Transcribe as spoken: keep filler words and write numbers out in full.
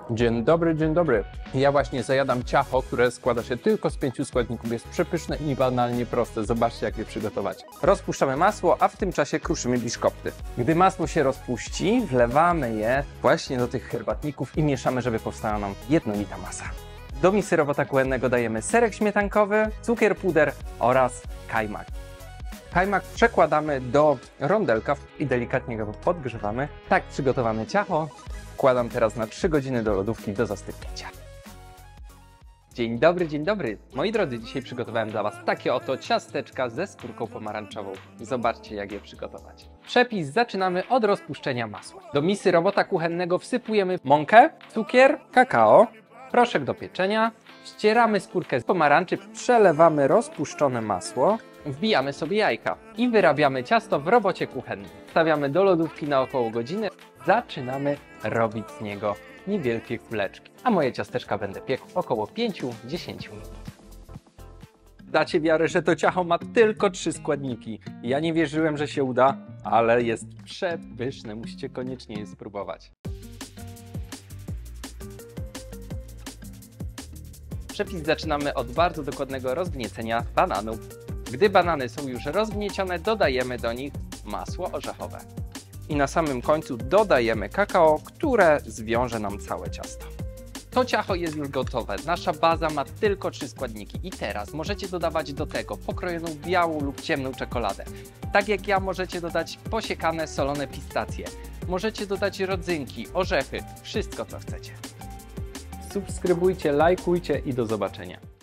Dzień dobry, dzień dobry. Ja właśnie zajadam ciacho, które składa się tylko z pięciu składników. Jest przepyszne i banalnie proste. Zobaczcie, jak je przygotować. Rozpuszczamy masło, a w tym czasie kruszymy biszkopty. Gdy masło się rozpuści, wlewamy je właśnie do tych herbatników i mieszamy, żeby powstała nam jednolita masa. Do misy robota kuchennego dajemy serek śmietankowy, cukier, puder oraz kajmak. Kajmak przekładamy do rondelka i delikatnie go podgrzewamy. Tak przygotowane ciacho wkładam teraz na trzy godziny do lodówki do zastygnięcia. Dzień dobry, dzień dobry. Moi drodzy, dzisiaj przygotowałem dla Was takie oto ciasteczka ze skórką pomarańczową. Zobaczcie, jak je przygotować. Przepis zaczynamy od rozpuszczenia masła. Do misy robota kuchennego wsypujemy mąkę, cukier, kakao, proszek do pieczenia, ścieramy skórkę z pomarańczy, przelewamy rozpuszczone masło, wbijamy sobie jajka i wyrabiamy ciasto w robocie kuchennej. Stawiamy do lodówki na około godzinę. Zaczynamy robić z niego niewielkie kuleczki, a moje ciasteczka będę piekł około pięć do dziesięciu minut. Dacie wiarę, że to ciacho ma tylko trzy składniki. Ja nie wierzyłem, że się uda, ale jest przepyszne. Musicie koniecznie je spróbować. Przepis zaczynamy od bardzo dokładnego rozgniecenia bananów. Gdy banany są już rozgniecione, dodajemy do nich masło orzechowe. I na samym końcu dodajemy kakao, które zwiąże nam całe ciasto. To ciacho jest już gotowe. Nasza baza ma tylko trzy składniki. I teraz możecie dodawać do tego pokrojoną białą lub ciemną czekoladę. Tak jak ja, możecie dodać posiekane solone pistacje. Możecie dodać rodzynki, orzechy, wszystko co chcecie. Subskrybujcie, lajkujcie i do zobaczenia.